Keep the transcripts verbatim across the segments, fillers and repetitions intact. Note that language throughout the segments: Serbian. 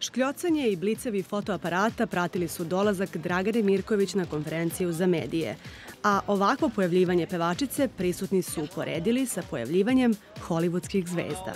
Škljocanje i blicevi fotoaparata pratili su dolazak Dragane Mirković na konferenciju za medije, a ovakvo pojavljivanje pevačice prisutni su uporedili sa pojavljivanjem hollywoodskih zvezda.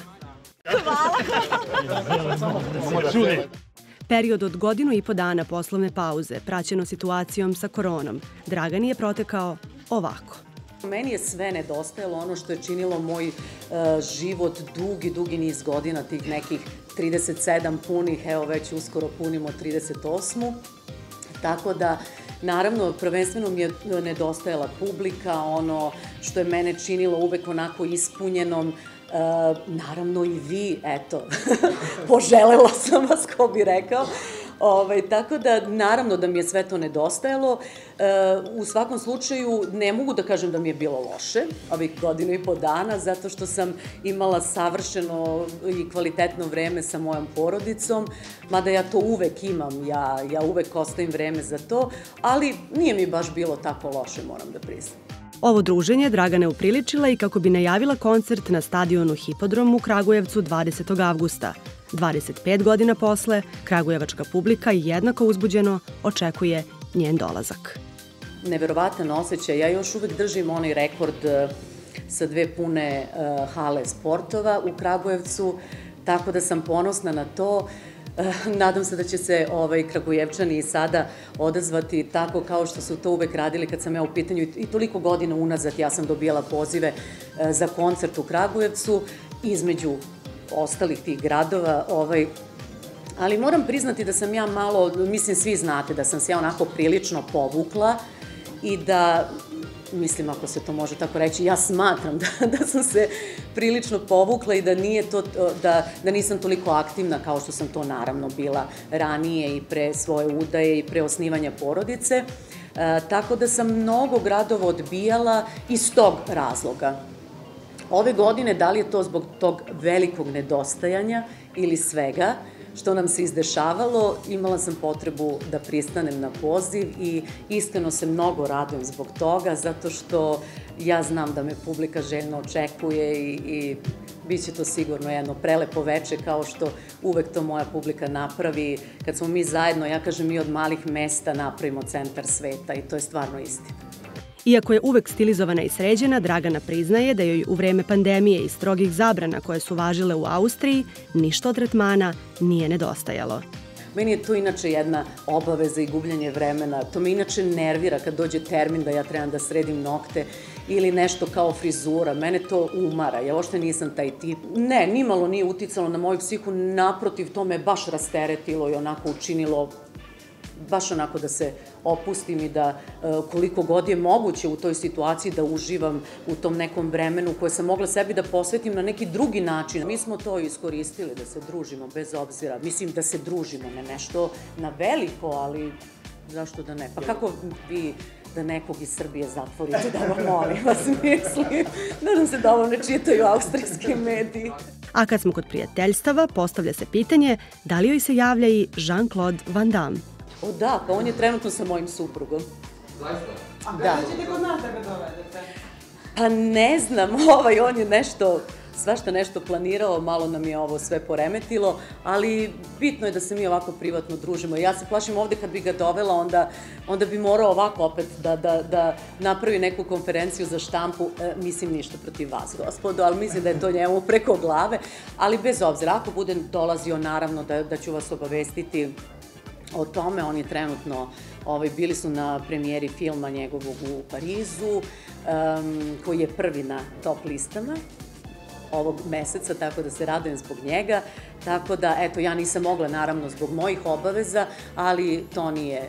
Period od godinu i po dana poslovne pauze, praćeno situacijom sa koronom, Dragani je protekao ovako. Meni je sve nedostajalo ono što je činilo moj život dugi, dugi niz godina, tih nekih trideset sedam punih, evo već uskoro punimo trideset osmu. Tako da, naravno, prvenstveno mi je nedostajala publika, ono što je mene činilo uvek onako ispunjenom. Naravno i vi, eto, poželela sam vas, ko bi rekao. Tako da, naravno da mi je sve to nedostajalo. U svakom slučaju, ne mogu da kažem da mi je bilo loše ovih godinu i po dana, zato što sam imala savršeno i kvalitetno vreme sa mojom porodicom, mada ja to uvek imam, ja uvek ostavim vreme za to, ali nije mi baš bilo tako loše, moram da priznam. Ovo druženje Dragana je upriličila i kako bi najavila koncert na stadionu Hipodrom u Kragujevcu dvadesetog avgusta. dvadeset pet godina posle, kragujevačka publika jednako uzbuđeno očekuje njen dolazak. Neverovatan osjećaj. Ja još uvek držim onaj rekord sa dve pune hale sportova u Kragujevcu, tako da sam ponosna na to. Nadam se da će se Kragujevčani i sada odazvati tako kao što su to uvek radili kad sam ja u pitanju i toliko godina unazad ja sam dobijala pozive za koncert u Kragujevcu između ostalih tih gradova, ali moram priznati da sam ja malo, mislim svi znate da sam se ja onako prilično povukla i da, mislim ako se to može tako reći, ja smatram da sam se prilično povukla i da nije to, da nisam toliko aktivna kao što sam to naravno bila ranije i pre svoje udaje i pre osnivanja porodice, tako da sam mnogo gradova odbijala iz tog razloga. Ove godine, da li je to zbog tog velikog nedostajanja ili svega što nam se izdešavalo, imala sam potrebu da pristanem na poziv i iskreno se mnogo radujem zbog toga, zato što ja znam da me publika željno očekuje i bit će to sigurno jedno prelepo veče kao što uvek to moja publika napravi. Kad smo mi zajedno, ja kažem, mi od malih mesta napravimo centar sveta i to je stvarno istina. Iako je uvek stilizovana i sređena, Dragana priznaje da joj u vreme pandemije i strogih zabrana koje su važile u Austriji, ništa od tretmana nije nedostajalo. Meni je to inače jedna obaveza i gubljenje vremena. To me inače nervira kad dođe termin da ja trebam da sredim nokte ili nešto kao frizura. Mene to umara. Ja uopšte nisam taj tip. Ne, nimalo nije uticalo na moju psihu. Naprotiv, to me baš rasteretilo i onako učinilo baš onako da se opustim i da koliko god je moguće u toj situaciji da uživam u tom nekom vremenu koje sam mogla sebi da posvetim na neki drugi način. Mi smo to iskoristili da se družimo bez obzira. Mislim da se družimo, ne nešto na veliko, ali zašto da ne? Pa kako vi da nekog iz Srbije zatvorite, da vam molim vas, mislim. Nadam se da ovo ne čitaju austrijski mediji. A kad smo kod prijateljstava, postavlja se pitanje da li joj se javlja i Jean-Claude Van Damme. O da, pa on je trenutno sa mojim suprugom. Zaista? Da. A kada ćete kod nas da ga dovedete? Pa ne znam, on je nešto, svašta nešto planirao, malo nam je ovo sve poremetilo, ali bitno je da se mi ovako privatno družimo. Ja se plašim ovde kad bi ga dovela, onda bi morao ovako opet da napravi neku konferenciju za štampu. Mislim ništa protiv vas, gospodo, ali mislim da je to njemu preko glave. Ali bez obzira, ako bude dolazio, naravno da ću vas obavestiti o tome. Oni trenutno bili su na premijeri filma njegovog u Parizu, koji je prvi na top listama ovog meseca, tako da se radujem zbog njega. Tako da, eto, ja nisam mogla, naravno, zbog mojih obaveza, ali Toni je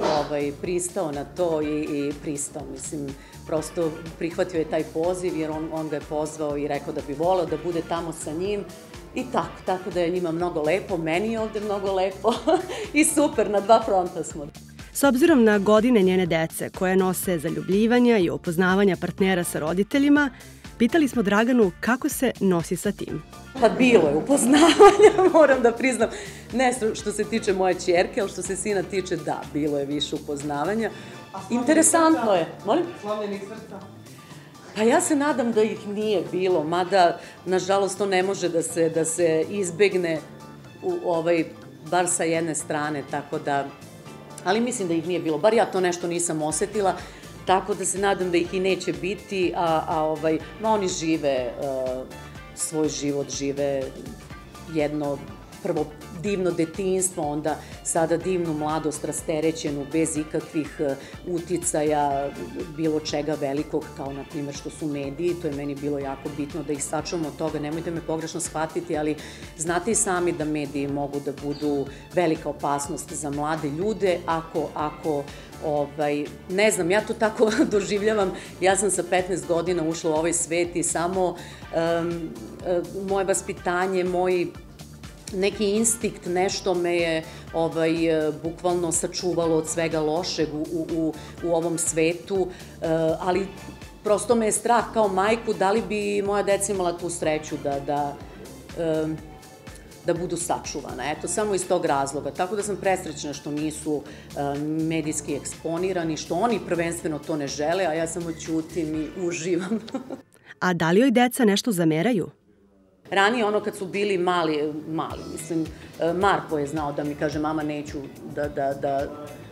pristao na to i pristao, mislim, prosto prihvatio je taj poziv jer on ga je pozvao i rekao da bi voleo da bude tamo sa njim. I tako, tako da je njima mnogo lepo, meni je ovde mnogo lepo i super, na dva fronta smo. S obzirom na godine njene dece koje nose zaljubljivanja i upoznavanja partnera sa roditeljima, pitali smo Draganu kako se nosi sa tim. Pa bilo je upoznavanja, moram da priznam. Ne što se tiče moje ćerke, ali što se sina tiče, da, bilo je više upoznavanja. Interesantno je. Molim? Slomljenih srca? Pa ja se nadam da ih nije bilo, mada, nažalost, to ne može da se izbegne bar sa jedne strane, tako da, ali mislim da ih nije bilo, bar ja to nešto nisam osetila, tako da se nadam da ih i neće biti, a, a ovaj, no oni žive uh, svoj život, žive jedno prvo divno detinjstvo, onda sada divnu mladost rasterećenu, bez ikakvih uticaja, bilo čega velikog, kao na primjer što su mediji. To je meni bilo jako bitno da ih sačuvamo od toga. Nemojte me pogrešno shvatiti, ali znate i sami da mediji mogu da budu velika opasnost za mlade ljude ako, ako Ovaj, ne znam, ja to tako doživljavam. Ja sam sa petnaest godina ušla u ovaj svet i samo um, moje vaspitanje, moj neki instinkt, nešto me je ovaj, bukvalno sačuvalo od svega lošeg u, u, u ovom svetu, uh, ali prosto me je strah kao majku da li bi moja deca imala tu sreću da, da, um, da budu sačuvana. Eto, samo iz tog razloga. Tako da sam presrećna što nisu uh, medijski eksponirani, što oni prvenstveno to ne žele, a ja samo ćutim i uživam. A da li joj deca nešto zameraju? Ranije, ono kad su bili mali, mali, mislim, Marko je znao da mi kaže mama neću da, da, da,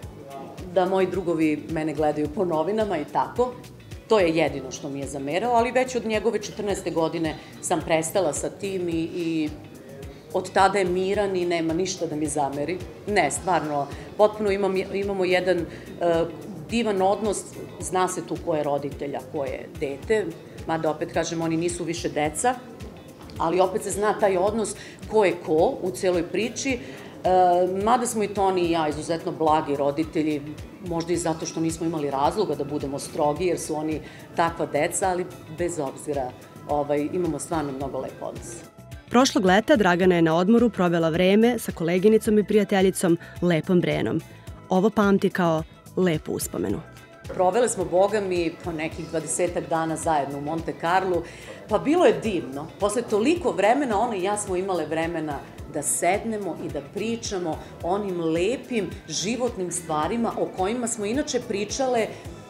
da moji drugovi mene gledaju po novinama i tako. To je jedino što mi je zamerao, ali već od njegove četrnaeste godine sam prestala sa tim i, i od tada je miran i nema ništa da mi zameri. Ne, stvarno, potpuno imam, imamo jedan uh, divan odnos, zna se tu ko je roditelj, a ko je dete, mada opet kažem, oni nisu više deca, ali opet se zna taj odnos ko je ko u celoj priči, uh, mada smo i Toni i ja izuzetno blagi roditelji, možda i zato što nismo imali razloga da budemo strogi, jer su oni takva deca, ali bez obzira ovaj, imamo stvarno mnogo lep odnos. Prošlog leta Dragana je na odmoru provela vreme sa koleginicom i prijateljicom Lepom Brenom. Ovo pamti kao lepu uspomenu. Provele smo, boga mi, po nekih dvadesetak dana zajedno u Monte Carlu, pa bilo je divno. Posle toliko vremena, ona i ja smo imale vremena da sednemo i da pričamo o onim lepim životnim stvarima o kojima smo inače pričale,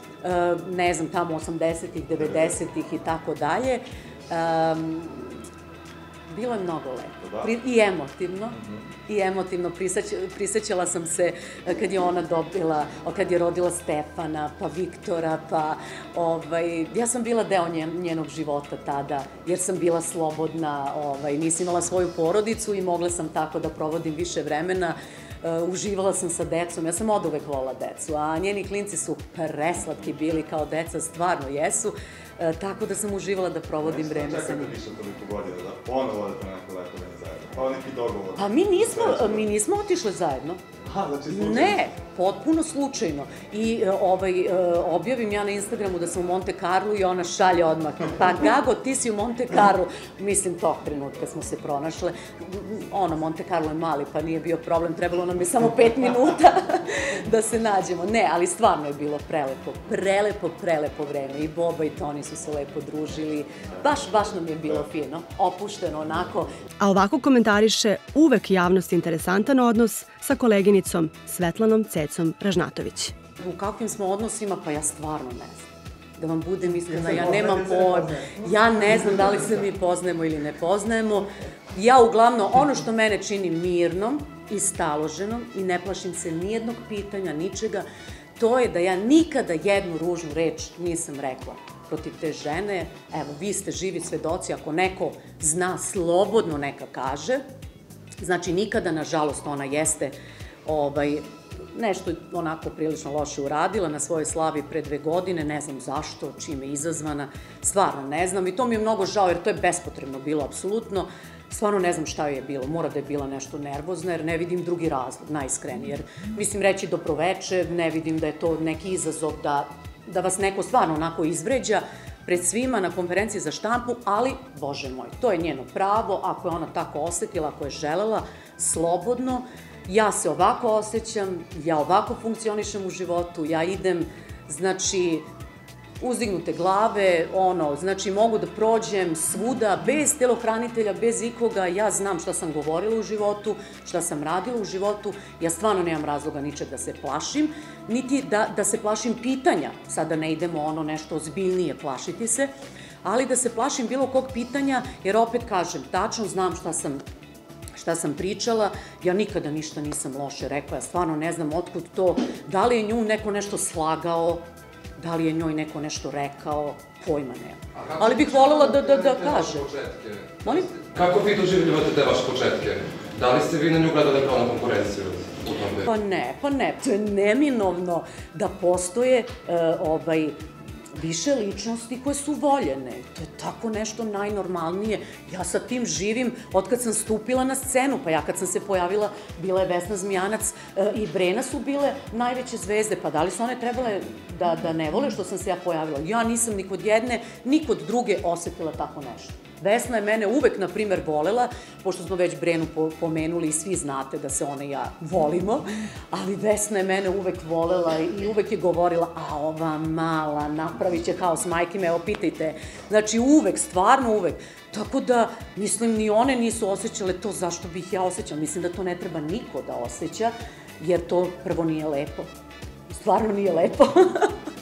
ne znam, tamo osamdesetih, devedesetih i tako dalje. Bilo je mnogo lepo. I emotivno. I emotivno. Prisećala sam se kad je ona dobila, kad je rodila Stefana, pa Viktora, pa... Ja sam bila deo njenog života tada, jer sam bila slobodna, nisam imala svoju porodicu i mogla sam tako da provodim više vremena. Uživala sam sa decom, ja sam od uvek volila decu, a njeni klinci su preslatki bili kao deca, stvarno jesu, tako da sam uživala da provodim vreme sa njim. Čekajte više toliko godina, da ponovo odete na neko letovanje zajedno, kao neki dogovor? Pa mi nismo otišle zajedno. Aha, znači slučajno? Ne, potpuno slučajno. I objavim ja na Instagramu da sam u Monte Carlu i ona šalje odmah. Pa Gago, ti si u Monte Carlu. Mislim, tog trenutka smo se pronašle. Ono, Monte Carlo je mali, pa nije bio problem. Trebalo nam je samo pet minuta da se nađemo. Ne, ali stvarno je bilo prelepo. Prelepo, prelepo vreme. I Boba i Toni su se lepo družili. Baš, baš nam je bilo fino. Opušteno, onako. A ovako komentariše uvek javnosti interesantan odnos sa koleginicom Svetlanom Cecom Ražnatović. U kakvim smo odnosima, pa ja stvarno ne znam. Da vam budem iskrena, ja nemam pojma. Ja ne znam da li se mi poznajemo ili ne poznajemo. Ja uglavnom, ono što mene čini mirnom i staloženom i ne plašim se nijednog pitanja, ničega, to je da ja nikada jednu ružnu reč nisam rekla protiv te žene. Evo, vi ste živi svedoci, ako neko zna slobodno neka kaže. Znači, nikada, nažalost, ona jeste nešto onako prilično loše uradila na svojoj slavi pre dve godine, ne znam zašto, čime je izazvana, stvarno ne znam i to mi je mnogo žao jer to je bespotrebno bilo, apsolutno, stvarno ne znam šta joj je bilo, mora da je bila nešto nervozna jer ne vidim drugi razlog, najiskreniji, jer mislim reći dobroveče, ne vidim da je to neki izazov da vas neko stvarno onako izvređa pred svima na konferenciji za štampu, ali, Bože moj, to je njeno pravo, ako je ona tako osetila, ako je želela, slobodno. Ja se ovako osjećam, ja ovako funkcionišem u životu, ja idem, znači, uzdignute glave, ono, znači, mogu da prođem svuda, bez telohranitelja, bez ikoga, ja znam šta sam govorila u životu, šta sam radila u životu, ja stvarno nemam razloga ničeg da se plašim, niti da se plašim pitanja, sada ne idemo ono nešto ozbiljnije plašiti se, ali da se plašim bilo kog pitanja, jer opet kažem, tačno znam šta sam šta sam pričala, ja nikada ništa nisam loše rekla, ja stvarno ne znam otkud to, da li je nju neko nešto slagao, da li je njoj neko nešto rekao, pojma nema. Ali bih voljela da, da, da kaže. Molim? Kako vi doživljavate te vaše početke? Da li ste vi na nju gledali kao na konkurenciju? Pa ne, pa ne, to je neminovno da postoje ovaj, više ličnosti koje su voljene. To je tako nešto najnormalnije. Ja sa tim živim od kad sam stupila na scenu, pa ja kad sam se pojavila, bila je Vesna Zmijanac i Brena su bile najveće zvezde, pa da li su one trebale da, da ne vole što sam se ja pojavila? Ja nisam ni kod jedne, ni kod druge osetila tako nešto. Vesna je mene uvek, na primer, volela, pošto smo već Brenu pomenuli i svi znate da se ona i ja volimo, ali Vesna je mene uvek volela i uvek je govorila, a ova mala napravit će haos, majke me, evo pitajte. Znači uvek, stvarno uvek. Tako da, mislim, ni one nisu osjećale to zašto bih ja osjećala. Mislim da to ne treba niko da osjeća, jer to prvo nije lepo. Stvarno nije lepo.